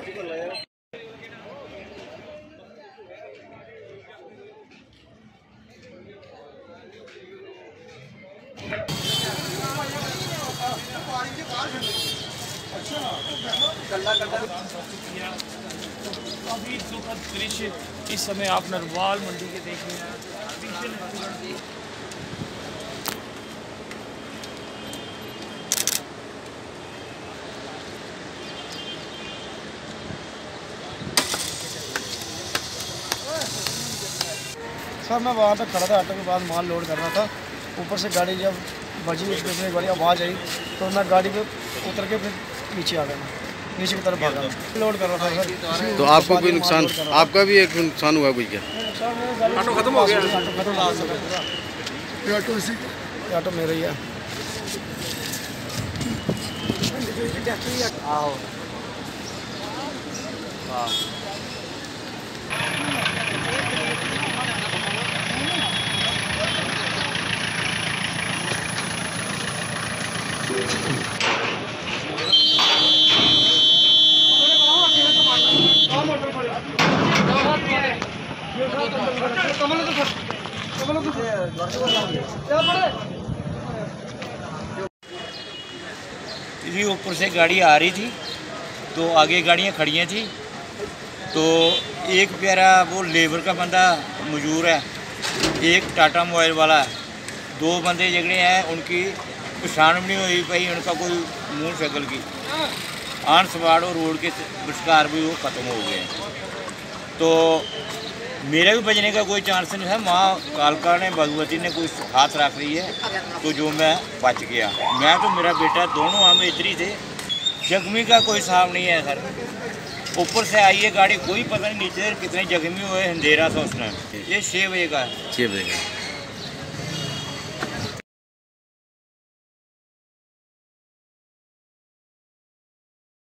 काफ़ी दुखद दृश्य इस समय आप नरवाल मंडी के देख रहे हैं। सर मैं वहाँ पे खड़ा था, ऑटो के बाद माल लोड कर रहा था। ऊपर से गाड़ी जब बजी, उसमें बड़ी आवाज़ आई तो मैं गाड़ी पे उतर के फिर नीचे आ गया, नीचे की तरफ भागा। लोड कर रहा था सर। तो आपको कोई नुकसान, आपका भी एक नुकसान हुआ कोई क्या? ऑटो खत्म हो गया। ऑटो मेरा ही है। जी ऊपर से गाड़ी आ रही थी तो आगे गाड़ियाँ खड़ियाँ थी, तो एक प्यारा वो लेबर का बंदा मजूर है, एक टाटा मोबाइल वाला है। दो बंदे जगड़े हैं, उनकी पहचान भी नहीं हुई पाई, उनका कोई मुँह शक्ल की आन सवाड़ रोड के विस्कार भी वो ख़त्म हो गए। तो मेरा भी बचने का कोई चांस नहीं है। माँ कालका ने, भगवती ने कोई हाथ रख रही है तो जो मैं बच गया। मैं तो मेरा बेटा दोनों हम इतनी थे, जख्मी का कोई हिसाब नहीं है सर। ऊपर से आई है गाड़ी, कोई पता नहीं नीचे कितने जख्मी हुए। अंधेरा था उस टाइम। ये 6 बजे का है। 6 बजे का।